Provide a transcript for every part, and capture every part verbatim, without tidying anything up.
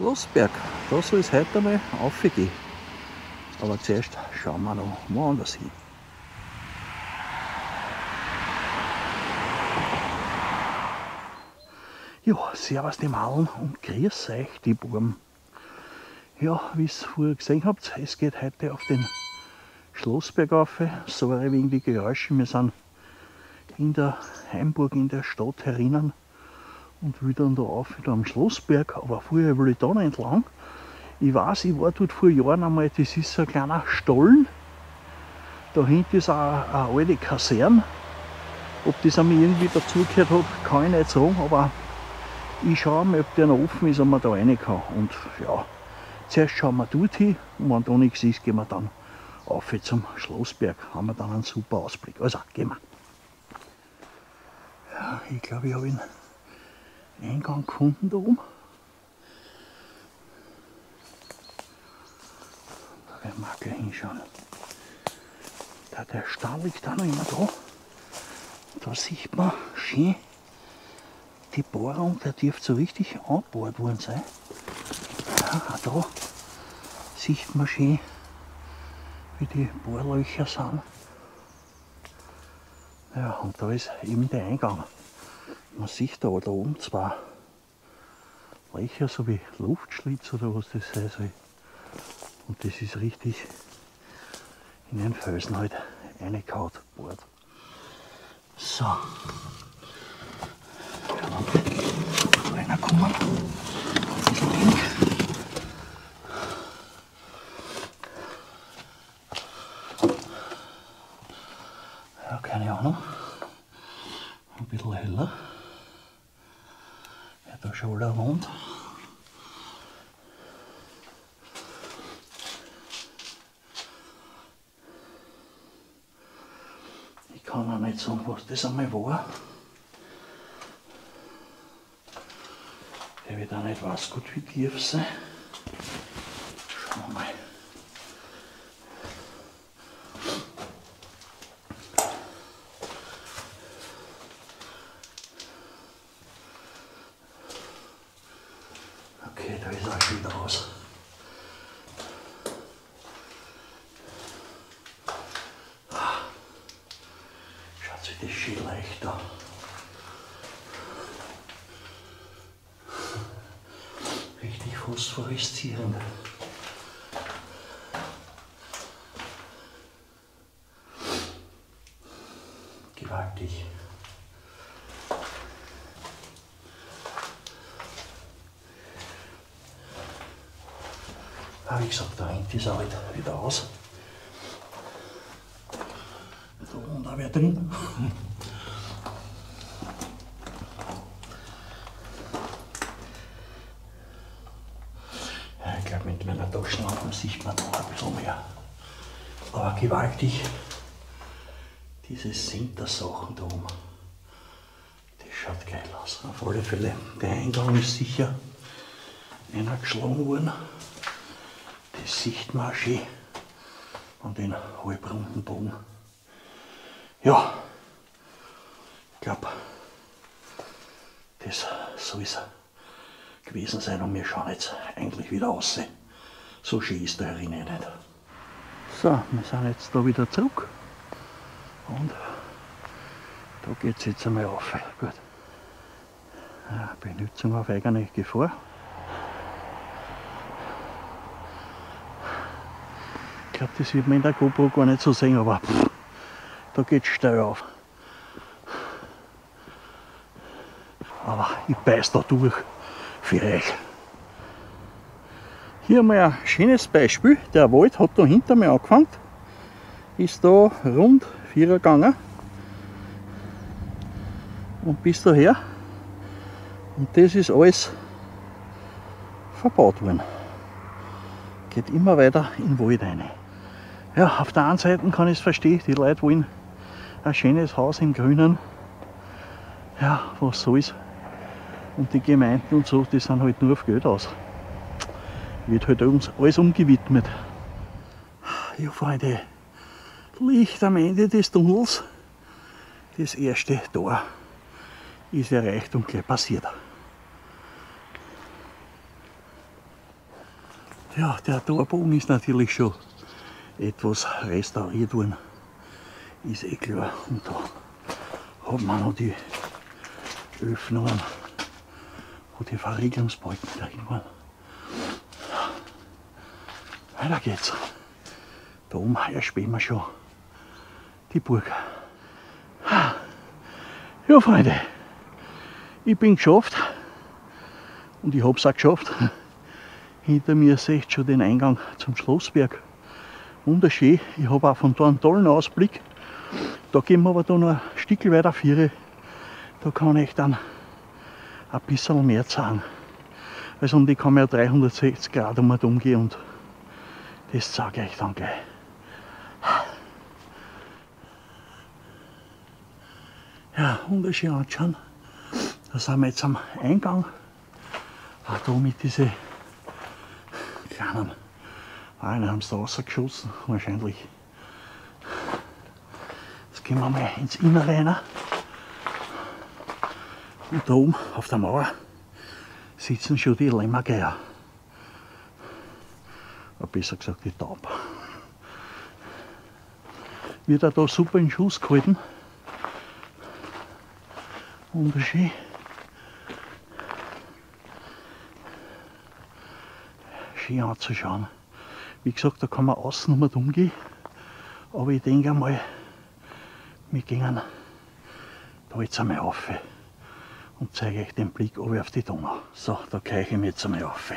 Schlossberg, da soll es heute einmal raufgehen. Aber zuerst schauen wir noch woanders hin. Ja, servus die Maulen und grüß euch die Buben. Ja, wie ihr es vorher gesehen habt, es geht heute auf den Schlossberg rauf. Sorry wegen die Geräusche, wir sind in der Heimburg, in der Stadt herinnen und wieder da auf, wieder am Schlossberg, aber vorher will ich da noch entlang. Ich weiß, ich war dort vor Jahren einmal, das ist so ein kleiner Stollen. Da hinten ist auch eine alte Kaserne. Ob das an mich irgendwie dazugehört hat, kann ich nicht sagen, aber ich schaue mal, ob der noch offen ist, ob man da rein kann. Und ja, zuerst schauen wir dort hin und wenn da nichts ist, gehen wir dann auf zum Schlossberg. Haben wir dann einen super Ausblick. Also, gehen wir. Ja, ich glaube, ich habe einen Eingang gefunden da oben. Da werden wir auch gleich hinschauen. Da, der Stall liegt auch noch immer da. Da sieht man schön die Bohrung, der dürfte so richtig angebohrt worden sein. Ja, auch da sieht man schön, wie die Bohrlöcher sind. Ja, und da ist eben der Eingang. Man sieht da, da oben zwei Löcher, so wie Luftschlitz oder was das sein soll. Und das ist richtig in den Felsen halt reingehauen, bohrt. So. Reinkommen. Ja, keine Ahnung. Ein bisschen heller. Ja, da schon alle rund. Ich kann auch nicht sagen, was das einmal war. Der wird auch nicht weiß gut wie tief sein. Schauen wir mal. Okay, da ist auch schon wieder aus. Schaut sich das schön leicht an. Richtig phosphoreszierend. Gewaltig. Aber wie gesagt, da hinten ist er halt wieder aus. Da unten auch wer drin. Ja, ich glaube, mit meiner Taschenlampe sieht man noch ein bisschen mehr. Aber gewaltig, diese Center-Sachen da oben. Das schaut geil aus. Auf alle Fälle, der Eingang ist sicher einer geschlagen worden. Das sieht man auch schön an den halbrunden Bogen. Ja, ich glaube, das soll es gewesen sein und wir schauen jetzt eigentlich wieder raus. So schön ist der Rinne nicht. So, wir sind jetzt da wieder zurück und da geht es jetzt einmal auf. Gut. Ja, Benutzung auf eigene Gefahr. Ich glaube, das wird man in der GoPro gar nicht so sehen, aber pff, da geht es steil auf. Aber ich beiß da durch für euch. Hier haben wir ein schönes Beispiel. Der Wald hat da hinter mir angefangen, ist da rund vierer gegangen und bis daher. Und das ist alles verbaut worden. Geht immer weiter in den Wald rein. Ja, auf der einen Seite kann ich es verstehen, die Leute wollen ein schönes Haus im Grünen. Ja, was soll's. Und die Gemeinden und so, die sind halt nur auf Geld aus. Wird halt uns alles umgewidmet. Ja, Freunde, Licht am Ende des Tunnels. Das erste Tor ist erreicht und gleich passiert. Ja, der Torbogen ist natürlich schon etwas restauriert worden. Ist eh klar. Und da hat man noch die Öffnungen, wo die Verriegelungsbalken drin waren. Weiter geht's. Da oben erspähen wir schon die Burg. Ja, Freunde, ich bin geschafft und ich hab's auch geschafft. Hinter mir seht ihr schon den Eingang zum Schlossberg. Wunderschön. Ich habe auch von da einen tollen Ausblick. Da gehen wir aber da noch ein Stück weiter vier. Da kann ich dann ein bisschen mehr zeigen. Also um die kann man ja dreihundertsechzig Grad um und umgehen und das zeige ich euch dann gleich. Ja, wunderschön anschauen. Da sind wir jetzt am Eingang. Auch da mit diesen kleinen Wahlen haben sie da rausgeschossen, wahrscheinlich. Jetzt gehen wir mal ins Innere rein. Und da oben auf der Mauer sitzen schon die Lämmergeier. Oder besser gesagt die Tauben. Wird auch da super in Schuss gehalten. Wunderschön. Schön anzuschauen. Wie gesagt, da kann man außen nicht umgehen. Aber ich denke einmal, wir gehen da jetzt einmal rauf und zeige euch den Blick auf die Donau. So, da gehe ich jetzt einmal rauf.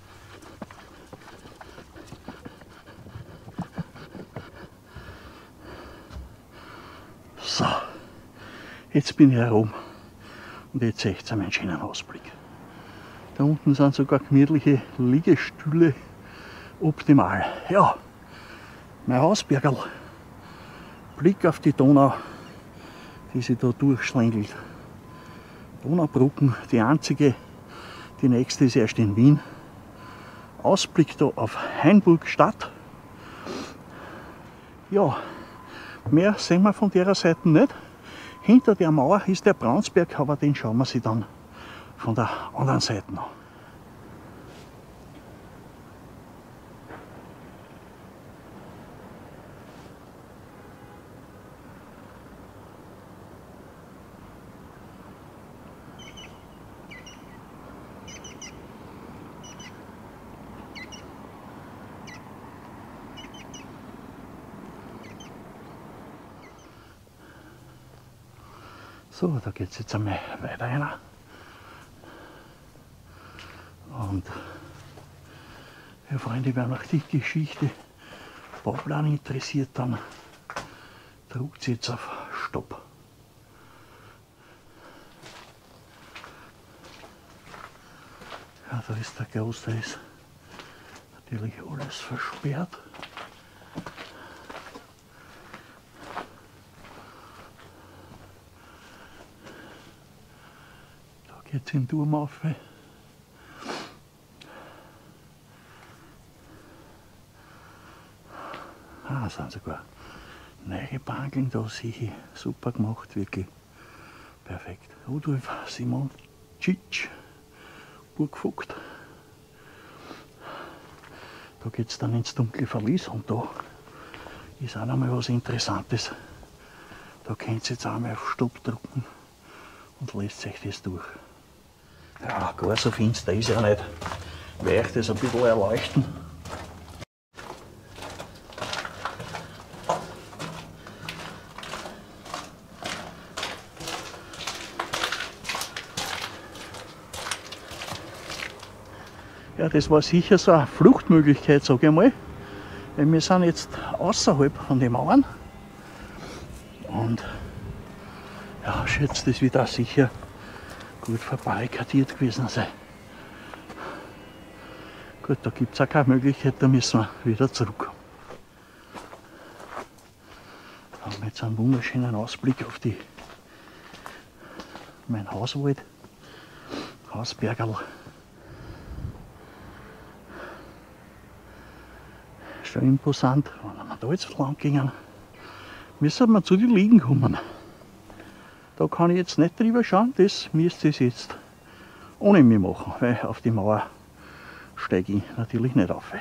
So, jetzt bin ich herum und jetzt seht ihr einen schönen Ausblick. Da unten sind sogar gemütliche Liegestühle, optimal. Ja, mein Hausbergerl. Blick auf die Donau, die sich da durchschlängelt. Donaubrücken, die einzige, die nächste ist erst in Wien. Ausblick da auf Hainburg Stadt. Ja, mehr sehen wir von der Seite nicht. Hinter der Mauer ist der Braunsberg, aber den schauen wir sich dann von der anderen Seite an. So, da geht es jetzt einmal weiter rein. Und ja, Freunde, wer nach die Geschichte Bauplan interessiert, dann drückt sie jetzt auf Stopp. Ja, da ist der Großteil, ist natürlich alles versperrt. Jetzt in Turm auf. Ah, sind sogar neue Bankeln da, sehe ich. Super gemacht, wirklich perfekt. Rudolf Simončič, Burgvogt. Da geht es dann ins dunkle Verlies und da ist auch noch mal was Interessantes. Da könnt ihr jetzt einmal auf Stopp drücken und lässt euch das durch. Ja, gar so finster ist ja nicht. Werde ich das ein bisschen erleuchten. Ja, das war sicher so eine Fluchtmöglichkeit, sage ich mal. Weil wir sind jetzt außerhalb von den Mauern. Und ja, schätzt das wieder sicher gut verbarrikadiert gewesen sein. Gut, da gibt es auch keine Möglichkeit, da müssen wir wieder zurück. Da haben wir jetzt einen wunderschönen Ausblick auf die, mein Hauswald, Hausbergerl. Schon imposant, wenn wir da jetzt lang gingen, müssen wir zu den Liegen kommen. Da kann ich jetzt nicht drüber schauen, das müsst ihr jetzt ohne mich machen, weil auf die Mauer steige ich natürlich nicht auf.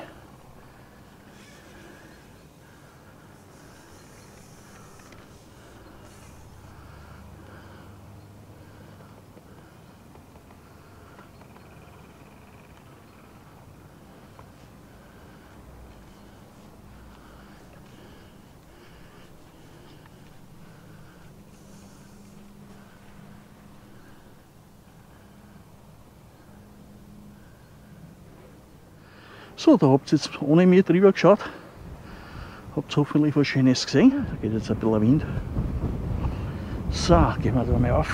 So, da habt ihr jetzt ohne mich drüber geschaut. Habt hoffentlich was Schönes gesehen. Da geht jetzt ein bisschen Wind. So, gehen wir da mal rauf.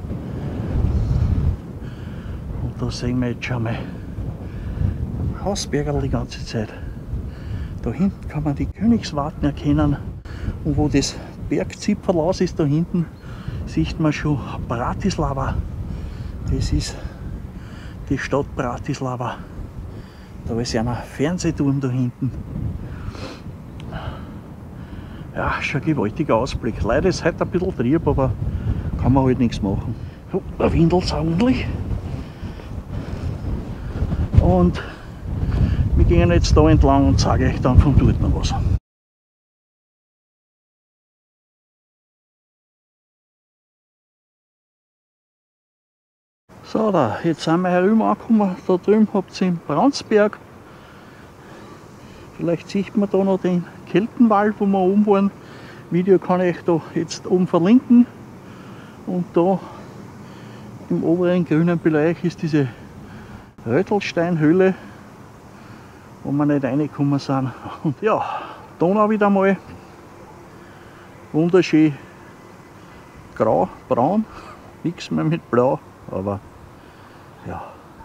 Und da sehen wir jetzt schon mal Hausbergerl die ganze Zeit. Da hinten kann man die Königswarten erkennen. Und wo das Bergzipfel aus ist, da hinten sieht man schon Bratislava. Das ist die Stadt Bratislava. Da ist ja ein Fernsehturm da hinten. Ja, schon ein gewaltiger Ausblick. Leider ist heute ein bisschen trieb, aber kann man halt nichts machen. So, der Windel ordentlich. Und wir gehen jetzt da entlang und sage euch dann von dort noch was. So, da, jetzt sind wir herüber angekommen. Da drüben habt ihr den Braunsberg. Vielleicht sieht man da noch den Keltenwald, wo wir oben waren. Video kann ich da jetzt oben verlinken. Und da im oberen grünen Bereich ist diese Rötelsteinhöhle, wo wir nicht reingekommen sind. Und ja, Donau wieder mal. Wunderschön grau, braun, nichts mehr mit blau, aber ja.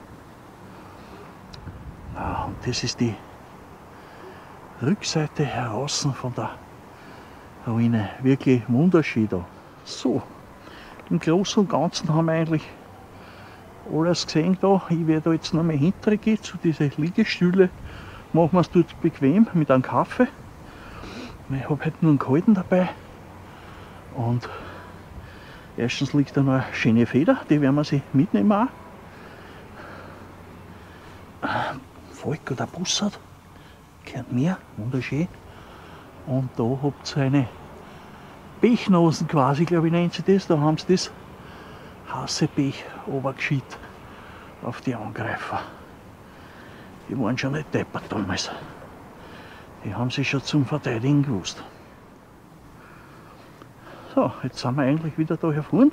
Ja, und das ist die Rückseite heraus von der Ruine. Wirklich wunderschön da. So, im Großen und Ganzen haben wir eigentlich alles gesehen da. Ich werde da jetzt noch mal hinterher gehen zu diesen Liegestühle. Machen wir es dort bequem mit einem Kaffee. Ich habe heute nur einen kalten dabei. Und erstens liegt da noch eine schöne Feder, die werden wir sich mitnehmen auch. Volk oder Bussard, gehört mehr, wunderschön. Und da habt ihr eine Bechnosen quasi, glaube ich, nennt sie das. Da haben sie das Hassepech runtergeschickt auf die Angreifer. Die waren schon nicht deppert damals. Die haben sich schon zum Verteidigen gewusst. So, jetzt sind wir eigentlich wieder da hervorn.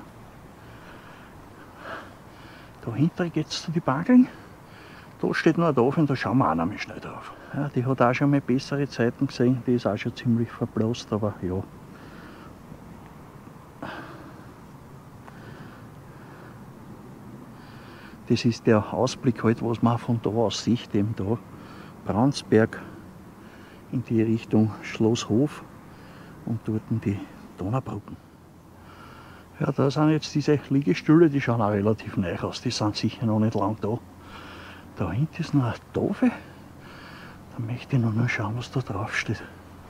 Dahinter geht es zu den Bageln. Da steht noch ein Dorf und da schauen wir auch noch mal schnell drauf. Ja, die hat auch schon mal bessere Zeiten gesehen, die ist auch schon ziemlich verblasst, aber ja. Das ist der Ausblick halt, was man von da aus sieht, eben da Braunsberg in die Richtung Schlosshof und dort die Donaubrücken. Ja, da sind jetzt diese Liegestühle, die schauen auch relativ neu aus, die sind sicher noch nicht lang da. Da hinten ist noch eine Tafel, da möchte ich noch mal schauen, was da drauf steht.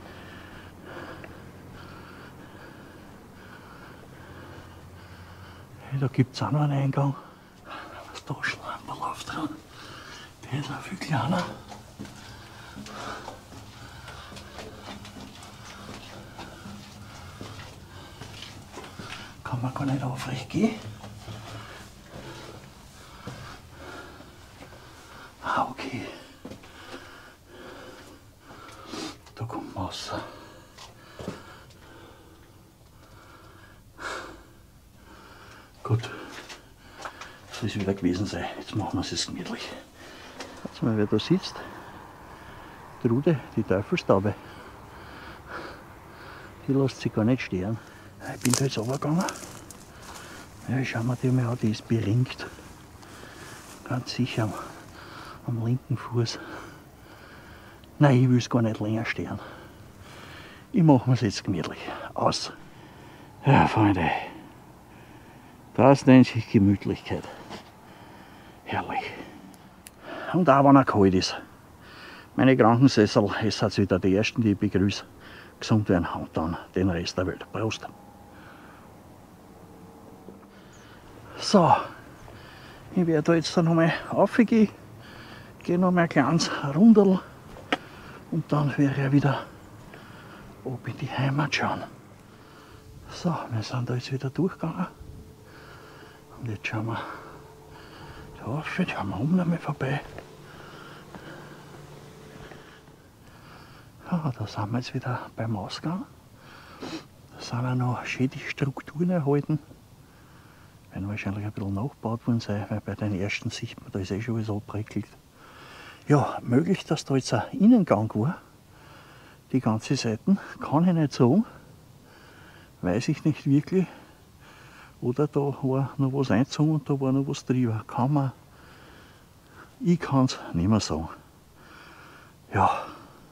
Hey, da gibt es auch noch einen Eingang. Was da Schlamperl auf dran, der ist auch viel kleiner. Kann man gar nicht aufrecht gehen. Ah, okay. Da kommt man raus. Gut. Das soll es wieder gewesen sein. Jetzt machen wir es gemütlich. Jetzt mal, wer da sitzt. Trude, die Teufelstaube. Die lässt sich gar nicht stehen. Ich bin da jetzt runtergegangen. Ja, schauen wir die mal an, die ist beringt. Ganz sicher am, am linken Fuß. Nein, ich will es gar nicht länger stehen. Ich mache mir es jetzt gemütlich. Aus. Ja, Freunde. Das nennt sich Gemütlichkeit. Herrlich. Und auch wenn er kalt ist. Meine Krankensessel, es sind wieder die ersten, die ich begrüße. Gesund werden und dann den Rest der Welt. Prost. So, ich werde da jetzt noch mal raufgehen gehe noch mal ein kleines Rundel und dann wäre er wieder ob in die Heimat schauen. So, wir sind da jetzt wieder durchgegangen. Und jetzt schauen wir da rauf, jetzt schauen wir um noch mal vorbei. Ja, da sind wir jetzt wieder beim Ausgang. Da sind auch noch schön die Strukturen erhalten. Werden wahrscheinlich ein bisschen nachgebaut worden sein, weil bei den ersten sieht man, da ist eh schon alles abgeregelt. Ja, möglich, dass da jetzt ein Innengang war. Die ganze Seiten kann ich nicht sagen. Weiß ich nicht wirklich. Oder da war noch was eingezogen und da war noch was drüber. Kann man. Ich kann es nicht mehr sagen. Ja.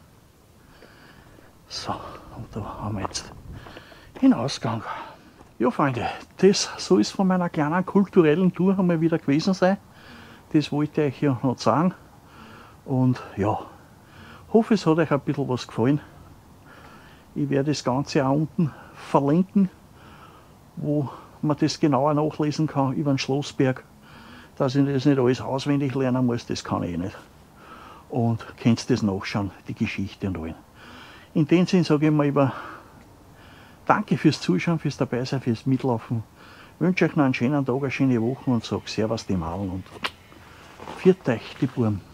So, und da haben wir jetzt den Ausgang. Ja, Freunde, das soll es von meiner kleinen kulturellen Tour einmal wieder gewesen sein. Das wollte ich euch ja noch sagen. Und ja, hoffe, es hat euch ein bisschen was gefallen. Ich werde das Ganze auch unten verlinken, wo man das genauer nachlesen kann über den Schlossberg. Dass ich das nicht alles auswendig lernen muss, das kann ich eh nicht. Und könnt das nachschauen, die Geschichte und allem. In dem Sinn sage ich mal über danke fürs Zuschauen, fürs Dabeisein, fürs Mitlaufen. Ich wünsche euch noch einen schönen Tag, eine schöne Woche und sage Servus die Malen und viert euch die Burm.